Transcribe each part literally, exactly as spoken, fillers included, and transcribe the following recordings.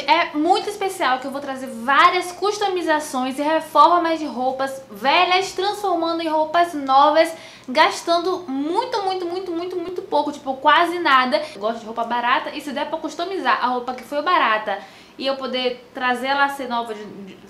é muito especial, que eu vou trazer várias customizações e reformas de roupas velhas, transformando em roupas novas, gastando muito, muito, muito, muito, muito pouco, tipo quase nada. Eu gosto de roupa barata e se der pra customizar a roupa que foi barata e eu poder trazer ela a ser nova de...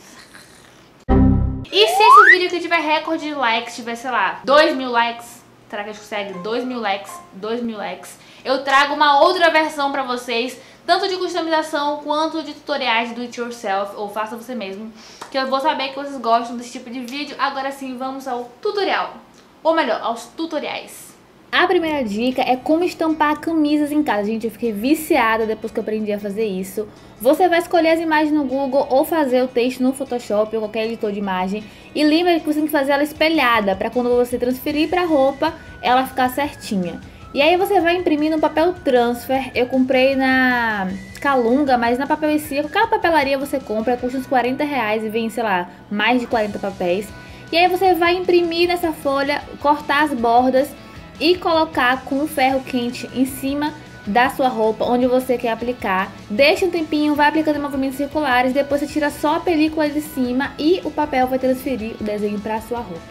E se esse vídeo aqui tiver recorde de likes, tiver, sei lá, dois mil likes, será que a gente consegue? dois mil likes, dois mil likes, eu trago uma outra versão pra vocês, tanto de customização quanto de tutoriais do it yourself, ou faça você mesmo, que eu vou saber que vocês gostam desse tipo de vídeo. Agora sim, vamos ao tutorial, ou melhor, aos tutoriais. A primeira dica é como estampar camisas em casa. Gente, eu fiquei viciada depois que eu aprendi a fazer isso. Você vai escolher as imagens no Google ou fazer o texto no Photoshop ou qualquer editor de imagem. E lembra que você tem que fazer ela espelhada, para quando você transferir para a roupa, ela ficar certinha. E aí você vai imprimir no papel transfer. Eu comprei na Calunga, mas na Papel e Cia, qualquer papelaria você compra, custa uns quarenta reais e vem, sei lá, mais de quarenta papéis. E aí você vai imprimir nessa folha, cortar as bordas e colocar com o ferro quente em cima da sua roupa, onde você quer aplicar. Deixa um tempinho, vai aplicando em movimentos circulares, depois você tira só a película de cima e o papel vai transferir o desenho para a sua roupa.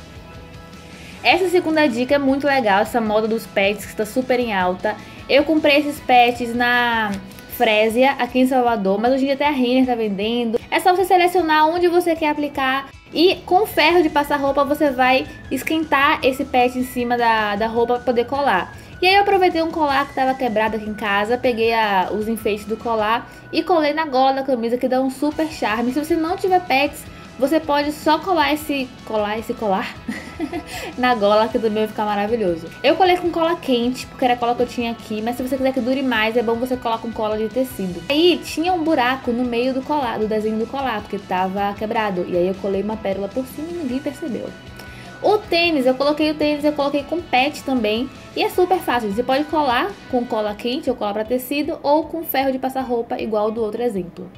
Essa segunda dica é muito legal, essa moda dos pets que está super em alta. Eu comprei esses pets na Frésia, aqui em Salvador, mas hoje em dia até a Renner tá vendendo. É só você selecionar onde você quer aplicar e com o ferro de passar roupa você vai esquentar esse pet em cima da, da roupa para poder colar. E aí eu aproveitei um colar que estava quebrado aqui em casa, peguei a, os enfeites do colar e colei na gola da camisa, que dá um super charme. Se você não tiver pets, você pode só colar esse colar, esse colar na gola, que também vai ficar maravilhoso. Eu colei com cola quente, porque era a cola que eu tinha aqui, mas se você quiser que dure mais, é bom você colar com cola de tecido. Aí tinha um buraco no meio do colar, do desenho do colar, porque tava quebrado. E aí eu colei uma pérola por cima e ninguém percebeu. O tênis, eu coloquei o tênis, eu coloquei com pet também. E é super fácil, você pode colar com cola quente ou cola para tecido, ou com ferro de passar roupa, igual do outro exemplo.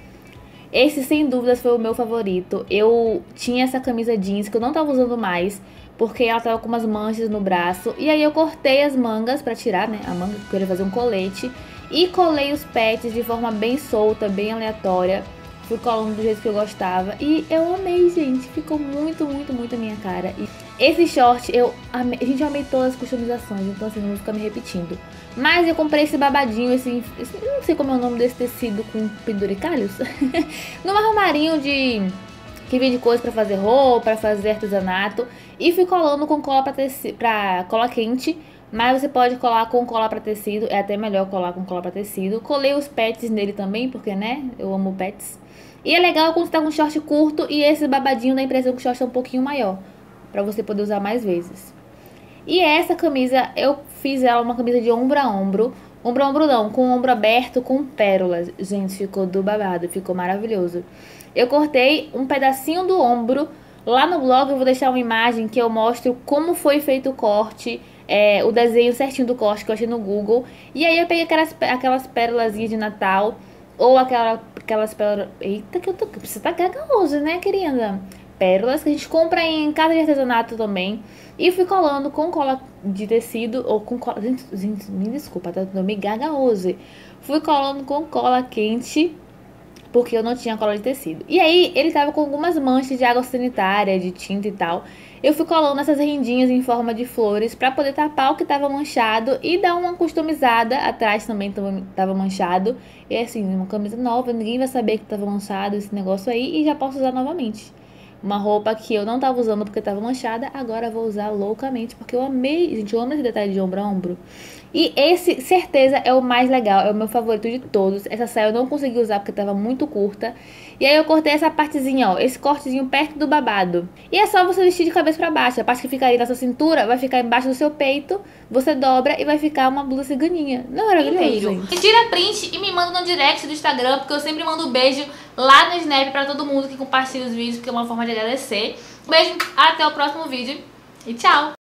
Esse, sem dúvidas, foi o meu favorito. Eu tinha essa camisa jeans que eu não tava usando mais, porque ela tava com umas manchas no braço. E aí eu cortei as mangas pra tirar, né, a manga, que eu queria fazer um colete. E colei os pets de forma bem solta, bem aleatória. Fui colando do jeito que eu gostava. E eu amei, gente. Ficou muito, muito, muito a minha cara. E esse short, eu amei. Gente, eu amei todas as customizações, então assim, não vou ficar me repetindo. Mas eu comprei esse babadinho, esse, esse não sei como é o nome desse tecido com penduricalhos. Num armarinho de... que vende coisa pra fazer roupa, pra fazer artesanato. E fui colando com cola pra, teci, pra cola quente. Mas você pode colar com cola pra tecido. É até melhor colar com cola pra tecido. Colei os pets nele também, porque, né, eu amo pets. E é legal quando você tá com um short curto e esse babadinho dá a impressão que o short é um pouquinho maior, pra você poder usar mais vezes. E essa camisa, eu fiz ela uma camisa de ombro a ombro. Ombro a ombro não, com o ombro aberto, com pérolas. Gente, ficou do babado, ficou maravilhoso. Eu cortei um pedacinho do ombro. Lá no blog eu vou deixar uma imagem que eu mostro como foi feito o corte, é, o desenho certinho do corte que eu achei no Google. E aí eu peguei aquelas, aquelas pérolazinhas de Natal, ou aquela, aquelas pérolas... Eita, que eu tô... Você tá gagaoso, né, querida? Pérolas que a gente compra em casa de artesanato também. E fui colando com cola de tecido ou com cola... Gente, gente me desculpa, tá? Eu me gagaoso. Fui colando com cola quente, porque eu não tinha cola de tecido. E aí, ele tava com algumas manchas de água sanitária, de tinta e tal. Eu fui colando essas rendinhas em forma de flores pra poder tapar o que tava manchado e dar uma customizada. Atrás também tava manchado. E assim, uma camisa nova, ninguém vai saber que tava manchado esse negócio aí e já posso usar novamente. Uma roupa que eu não tava usando porque tava manchada, agora eu vou usar loucamente, porque eu amei, gente, eu amo esse detalhe de ombro a ombro. E esse, certeza, é o mais legal, é o meu favorito de todos. Essa saia eu não consegui usar porque tava muito curta. E aí eu cortei essa partezinha, ó, esse cortezinho perto do babado. E é só você vestir de cabeça pra baixo. A parte que ficaria na sua cintura vai ficar embaixo do seu peito, você dobra e vai ficar uma blusa ciganinha. Não é maravilhoso, gente? Tira print e me manda no direct do Instagram, porque eu sempre mando um beijo lá no Snap pra todo mundo que compartilha os vídeos, porque é uma forma de agradecer. Um beijo, até o próximo vídeo e tchau!